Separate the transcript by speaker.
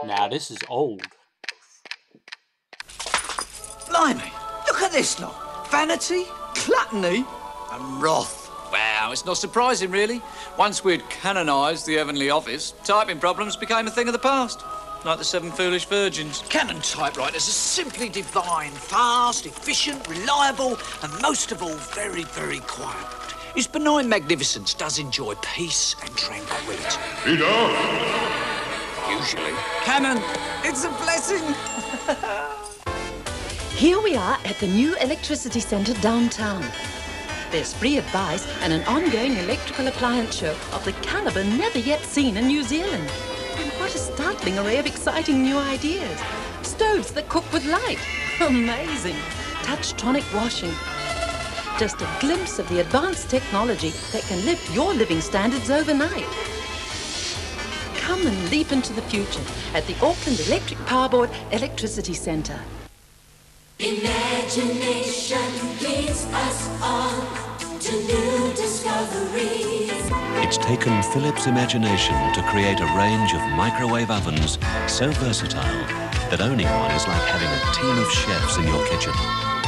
Speaker 1: Now this is old.
Speaker 2: Blimey, look at this lot. Vanity, gluttony and wrath.
Speaker 3: Wow, it's not surprising, really. Once we'd canonised the Heavenly Office, typing problems became a thing of the past. Like the Seven Foolish Virgins.
Speaker 2: Canon typewriters are simply divine. Fast, efficient, reliable, and most of all, very, very quiet. His benign magnificence does enjoy peace and tranquility. Usually. Canon, it's a blessing.
Speaker 4: Here we are at the new electricity centre downtown. There's free advice and an ongoing electrical appliance show of the calibre never yet seen in New Zealand. And what a startling array of exciting new ideas. Stoves that cook with light. Amazing. Touch-tronic washing. Just a glimpse of the advanced technology that can lift your living standards overnight. Come and leap into the future at the Auckland Electric Power Board Electricity Centre.
Speaker 5: Imagination leads us on to new discoveries.
Speaker 6: It's taken Philips' imagination to create a range of microwave ovens so versatile that owning one is like having a team of chefs in your kitchen.